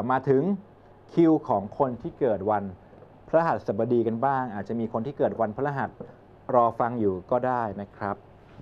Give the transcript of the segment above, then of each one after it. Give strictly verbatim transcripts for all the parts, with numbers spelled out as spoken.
มาถึงคิวของคนที่เกิดวันพฤหัสบดีกันบ้างอาจจะมีคนที่เกิดวันพฤหัสรอฟังอยู่ก็ได้นะครับ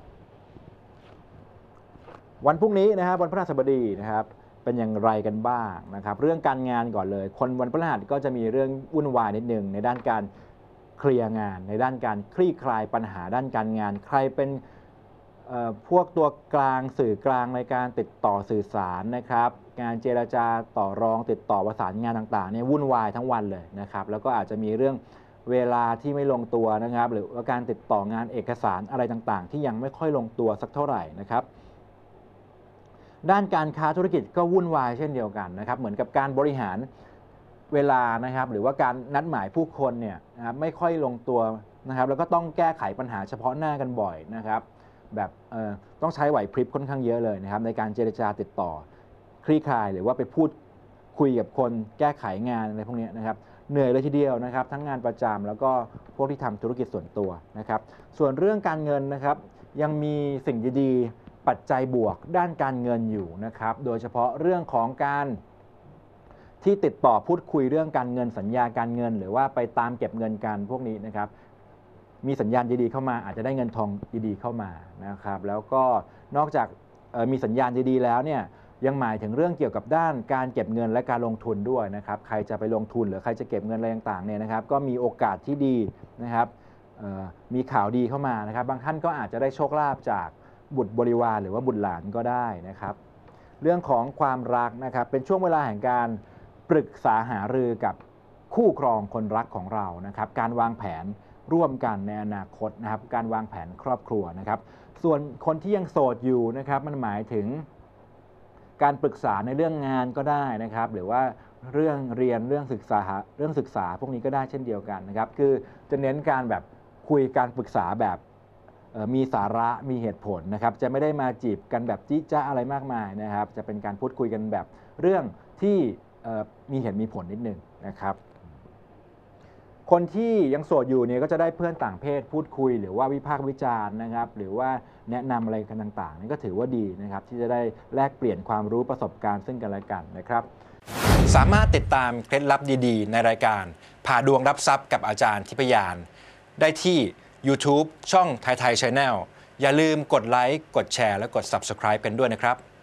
วันพรุ่งนี้นะครับวันพฤหัสบดีนะครับเป็นอย่างไรกันบ้างนะครับเรื่องการงานก่อนเลยคนวันพฤหัสก็จะมีเรื่องวุ่นวายนิดนึงในด้านการเคลียร์งานในด้านการคลี่คลายปัญหาด้านการงานใครเป็นพวกตัวกลางสื่อกลางในการติดต่อสื่อสารนะครับงานเจรจาต่อรองติดต่อประสานงานต่างๆเนี่ยวุ่นวายทั้งวันเลยนะครับแล้วก็อาจจะมีเรื่องเวลาที่ไม่ลงตัวนะครับหรือว่าการติดต่องานเอกสารอะไรต่างๆที่ยังไม่ค่อยลงตัวสักเท่าไหร่นะครับด้านการค้าธุรกิจก็วุ่นวายเช่นเดียวกันนะครับเหมือนกับการบริหารเวลานะครับหรือว่าการนัดหมายผู้คนเนี่ยนะครับไม่ค่อยลงตัวนะครับแล้วก็ต้องแก้ไขปัญหาเฉพาะหน้ากันบ่อยนะครับแบบต้องใช้ไหวพริบค่อนข้างเยอะเลยนะครับในการเจรจาติดต่อคลี่คลายหรือว่าไปพูดคุยกับคนแก้ไขงานอะไรพวกนี้นะครับเหนื่อยเลยทีเดียวนะครับทั้งงานประจำแล้วก็พวกที่ทำธุรกิจส่วนตัวนะครับส่วนเรื่องการเงินนะครับยังมีสิ่งดีๆปัจจัยบวกด้านการเงินอยู่นะครับโดยเฉพาะเรื่องของการที่ติดต่อพูดคุยเรื่องการเงินสัญญาการเงินหรือว่าไปตามเก็บเงินกันพวกนี้นะครับมีสัญญาณดีๆเข้ามาอาจจะได้เงินทองดีๆเข้ามานะครับแล้วก็นอกจากมีสัญญาณดีๆแล้วเนี่ยยังหมายถึงเรื่องเกี่ยวกับด้านการเก็บเงินและการลงทุนด้วยนะครับใครจะไปลงทุนหรือใครจะเก็บเงินอะไรต่างๆเนี่ยนะครับก็มีโอกาสที่ดีนะครับมีข่าวดีเข้ามานะครับบางท่านก็อาจจะได้โชคลาภจากบุตรบริวารหรือว่าบุตรหลานก็ได้นะครับเรื่องของความรักนะครับเป็นช่วงเวลาแห่งการปรึกษาหารือกับคู่ครองคนรักของเรานะครับการวางแผนร่วมกันในอนาคตนะครับการวางแผนครอบครัวนะครับส่วนคนที่ยังโสดอยู่นะครับมันหมายถึงการปรึกษาในเรื่องงานก็ได้นะครับหรือว่าเรื่องเรียนเรื่องศึกษาเรื่องศึกษาพวกนี้ก็ได้เช่นเดียวกันนะครับคือจะเน้นการแบบคุยการปรึกษาแบบมีสาระมีเหตุผลนะครับจะไม่ได้มาจีบกันแบบจิ๊จ้าอะไรมากมายนะครับจะเป็นการพูดคุยกันแบบเรื่องที่มีเหตุมีผลนิดนึงนะครับคนที่ยังโสดอยู่เนี่ยก็จะได้เพื่อนต่างเพศพูดคุยหรือว่าวิพากษ์วิจารณ์นะครับหรือว่าแนะนำอะไรกันต่างๆนี่ก็ถือว่าดีนะครับที่จะได้แลกเปลี่ยนความรู้ประสบการณ์ซึ่งกันและกันนะครับสามารถติดตามเคล็ดลับดีๆในรายการผ่าดวงรับทรัพย์กับอาจารย์ทิพยานได้ที่ YouTube ช่องไทยไทย Channel อย่าลืมกดไลค์กดแชร์และกด Subscribe กันด้วยนะครับ